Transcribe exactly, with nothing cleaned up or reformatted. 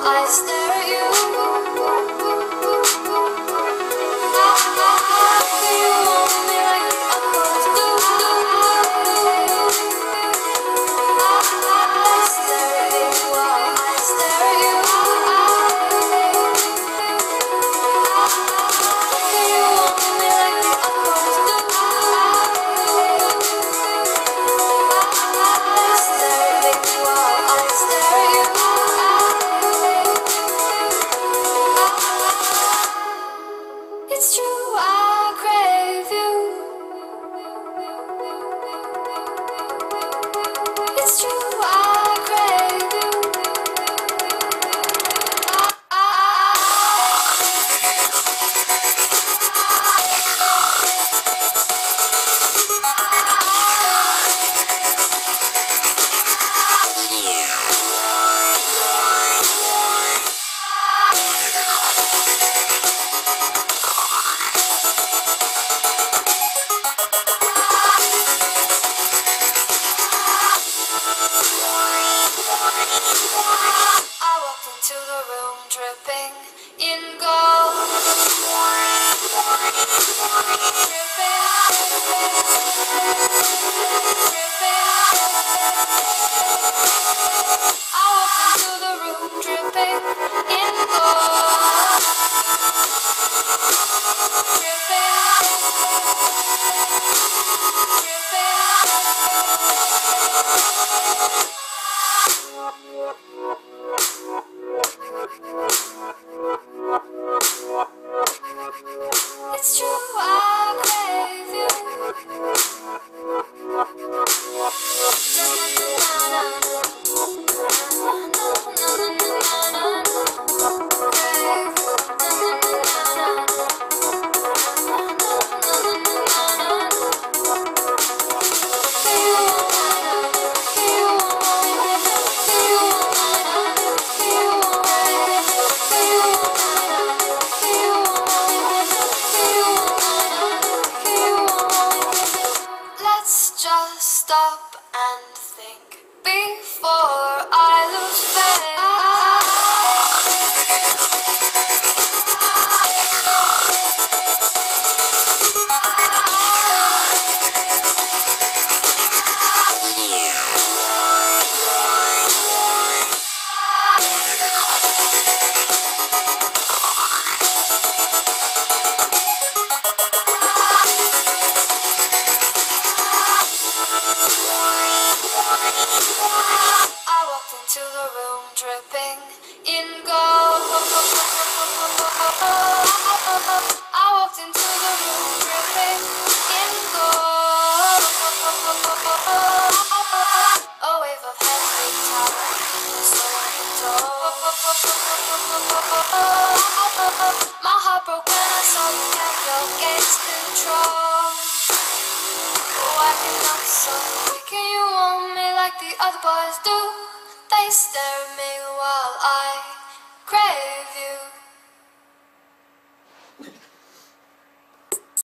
I stare at you. You want me like the others do. I stare at you while I stare at you. You want me like the others do. I stare at you while I stare at you. It's true, I crave you. It's true, I crave you. I, I, I walked into the room dripping in gold. Dripping, dripping. I walked into the room dripping in gold. Dripping, it's true, I crave you. Let's just stop and think before I lose faith. I walked into the room dripping in gold. I walked into the room dripping in gold. A wave of heavy tide, so my heart broke when I saw you kept your gaze control. Wiping up so quick, and you want me like the other boys do. They stare at me while I crave